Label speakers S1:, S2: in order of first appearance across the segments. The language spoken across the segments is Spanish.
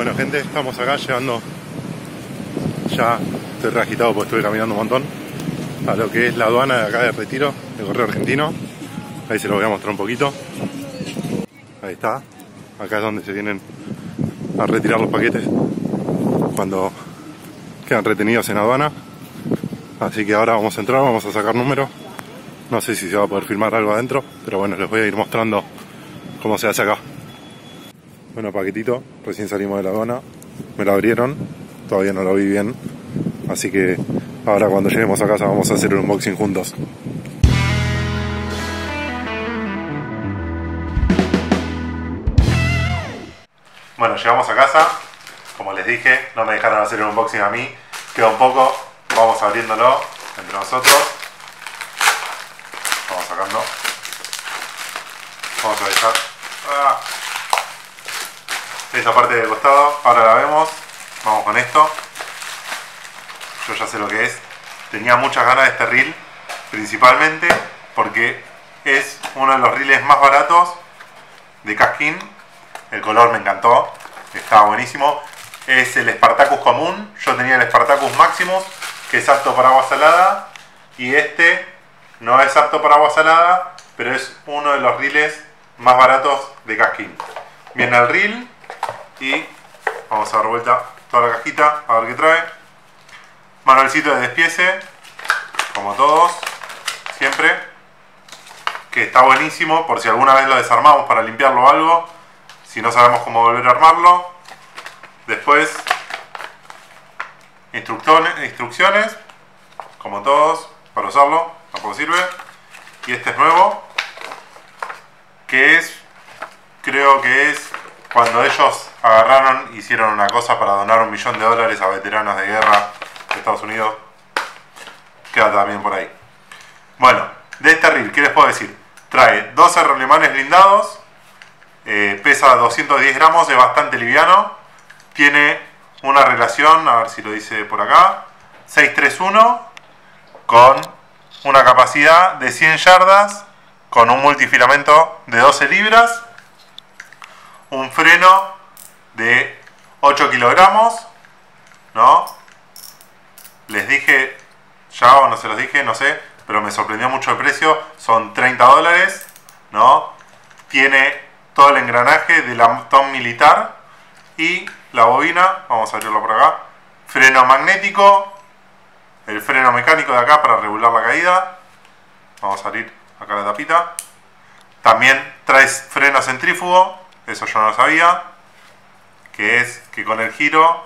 S1: Bueno gente, estamos acá llegando, ya estoy re agitado porque estuve caminando un montón, a lo que es la aduana de acá de Retiro, de Correo Argentino. Ahí se lo voy a mostrar un poquito. Ahí está, acá es donde se vienen a retirar los paquetes cuando quedan retenidos en aduana. Así que ahora vamos a entrar, vamos a sacar números. No sé si se va a poder filmar algo adentro, pero bueno, les voy a ir mostrando cómo se hace acá. Bueno, paquetito, recién salimos de la aduana, me lo abrieron, todavía no lo vi bien, así que ahora cuando lleguemos a casa vamos a hacer un unboxing juntos. Bueno, llegamos a casa, como les dije, no me dejaron hacer un unboxing a mí, queda un poco, vamos abriéndolo entre nosotros, vamos sacando, vamos a dejar esta parte del costado, ahora la vemos, vamos con esto. Yo ya sé lo que es, tenía muchas ganas de este reel, principalmente porque es uno de los reels más baratos de Kaskin. El color me encantó, estaba buenísimo. Es el Spartacus común, yo tenía el Spartacus Maximus, que es apto para agua salada, y este no es apto para agua salada, pero es uno de los reels más baratos de Kaskin. Viene el reel y vamos a dar vuelta toda la cajita a ver qué trae. Manualcito de despiece, como todos, siempre, que está buenísimo por si alguna vez lo desarmamos para limpiarlo o algo, si no sabemos cómo volver a armarlo. Después instrucciones, como todos, para usarlo, tampoco sirve. Y este es nuevo, que es, creo que es cuando ellos agarraron, hicieron una cosa para donar $1 millón a veteranos de guerra de Estados Unidos. Queda también por ahí. Bueno, de este reel, ¿qué les puedo decir? Trae 12 rolemanes blindados, pesa 210 gramos, es bastante liviano, tiene una relación, a ver si lo dice por acá, 631, con una capacidad de 100 yardas, con un multifilamento de 12 libras, un freno de 8 kilogramos, ¿no? Les dije ya, o no se los dije, no sé, pero me sorprendió mucho el precio, son $30, ¿no? Tiene todo el engranaje del lantón militar y la bobina, vamos a abrirlo por acá, freno magnético, el freno mecánico de acá para regular la caída, vamos a abrir acá la tapita, también trae freno centrífugo, eso yo no lo sabía, que es que con el giro,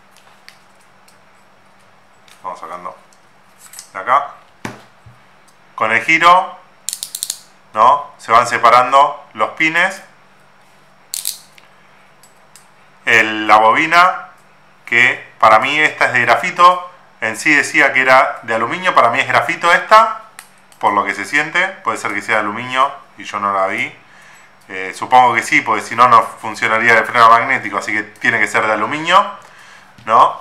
S1: vamos sacando de acá, con el giro, ¿no? Se van separando los pines. La bobina, que para mí esta es de grafito, en sí decía que era de aluminio, para mí es grafito esta, por lo que se siente, puede ser que sea de aluminio y yo no la vi. Supongo que sí, porque si no, no funcionaría el freno magnético, así que tiene que ser de aluminio, ¿no?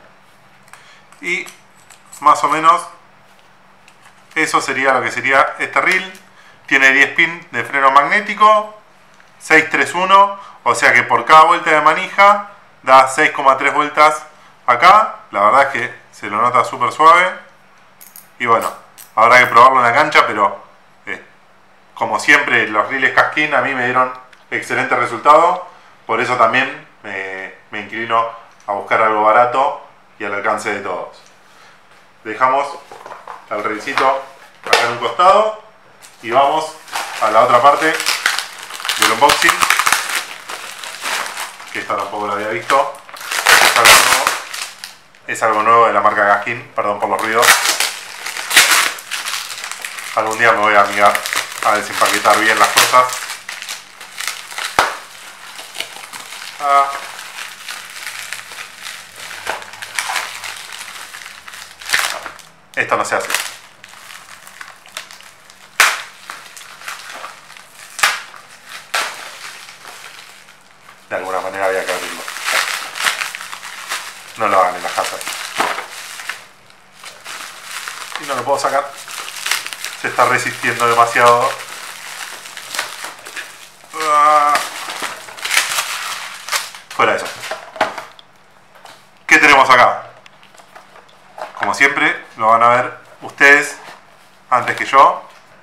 S1: Y más o menos eso sería lo que sería este reel. Tiene 10 pins de freno magnético, 631, o sea que por cada vuelta de manija da 6,3 vueltas acá. La verdad es que se lo nota súper suave. Y bueno, habrá que probarlo en la cancha, pero como siempre los reels Kaskin a mí me dieron excelente resultado. Por eso también me inclino a buscar algo barato y al alcance de todos. Dejamos el reelcito acá en un costado y vamos a la otra parte del unboxing, que esta tampoco la había visto. Es algo nuevo de la marca Kaskin, perdón por los ruidos. Algún día me voy a amigar a desempaquetar bien las cosas. Esto no se hace. De alguna manera había que abrirlo. No lo hagan en las casas. Y no lo puedo sacar. Se está resistiendo demasiado. Fuera de eso. tenemos acá? Como siempre, lo van a ver ustedes antes que yo.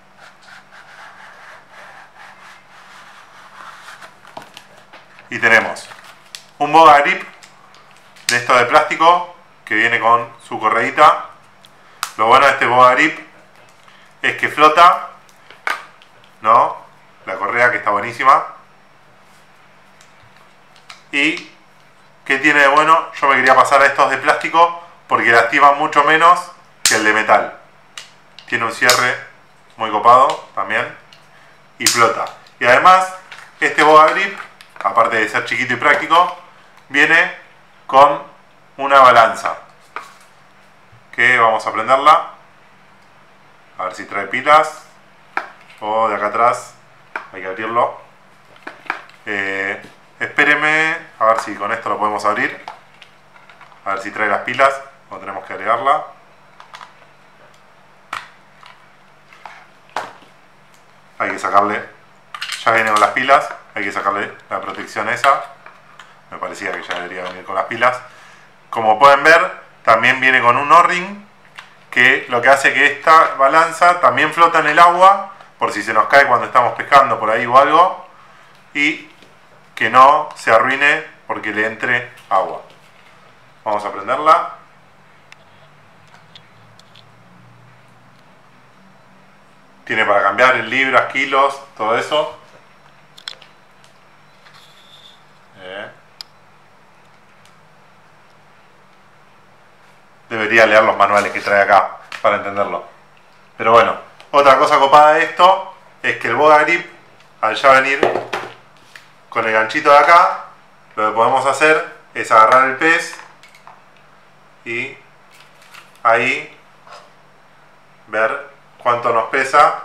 S1: Y tenemos un boga grip de esto de plástico que viene con su correíta. Lo bueno de este boga grip es que flota, ¿no? La correa, que está buenísima. Y ¿qué tiene de bueno? Yo me quería pasar a estos de plástico porque lastiman mucho menos que el de metal. Tiene un cierre muy copado también y flota. Y además este boga grip, aparte de ser chiquito y práctico, viene con una balanza que vamos a prenderla, a ver si trae pilas. O de acá atrás hay que abrirlo. Espéreme a ver si con esto lo podemos abrir, a ver si trae las pilas o tenemos que agregarla. Hay que sacarle, ya viene con las pilas, hay que sacarle la protección esa. Me parecía que ya debería venir con las pilas. Como pueden ver, también viene con un O-ring, que lo que hace que esta balanza también flota en el agua, por si se nos cae cuando estamos pescando por ahí o algo, y que no se arruine porque le entre agua. Vamos a prenderla. Tiene para cambiar en libras, kilos, todo eso. Debería leer los manuales que trae acá para entenderlo. Pero bueno, otra cosa copada de esto es que el boga grip, al ya venir con el ganchito de acá, lo que podemos hacer es agarrar el pez y ahí ver cuánto nos pesa,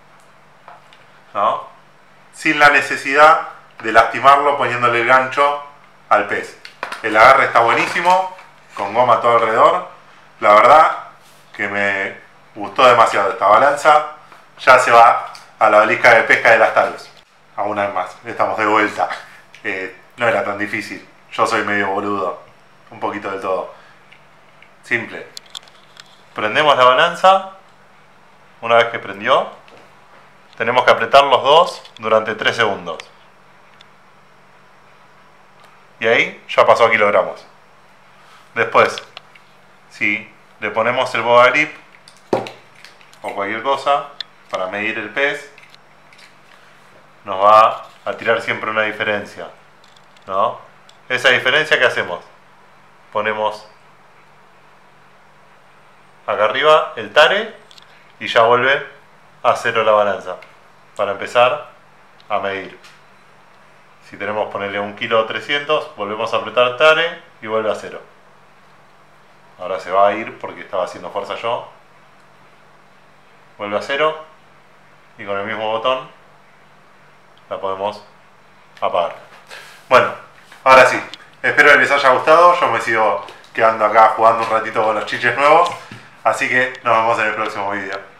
S1: ¿no? Sin la necesidad de lastimarlo poniéndole el gancho al pez. El agarre está buenísimo, con goma todo alrededor. La verdad que me gustó demasiado esta balanza. Ya se va a la valija de pesca de las Talos. Una vez más, estamos de vuelta. No era tan difícil. Yo soy medio boludo, un poquito del todo. Simple. Prendemos la balanza. Una vez que prendió, tenemos que apretar los dos durante 3 segundos. Y ahí ya pasó a kilogramos. Después, si le ponemos el boga grip o cualquier cosa para medir el pez, nos va a tirar siempre una diferencia, ¿no? Esa diferencia, ¿qué hacemos? Ponemos acá arriba el tare y ya vuelve a cero la balanza para empezar a medir. Si tenemos, ponerle 1 kilo 300, volvemos a apretar tare y vuelve a cero. Ahora se va a ir porque estaba haciendo fuerza yo. Vuelve a cero y con el mismo botón la podemos apagar. Bueno, ahora sí, espero que les haya gustado. Yo me sigo quedando acá jugando un ratito con los chiches nuevos, así que nos vemos en el próximo vídeo.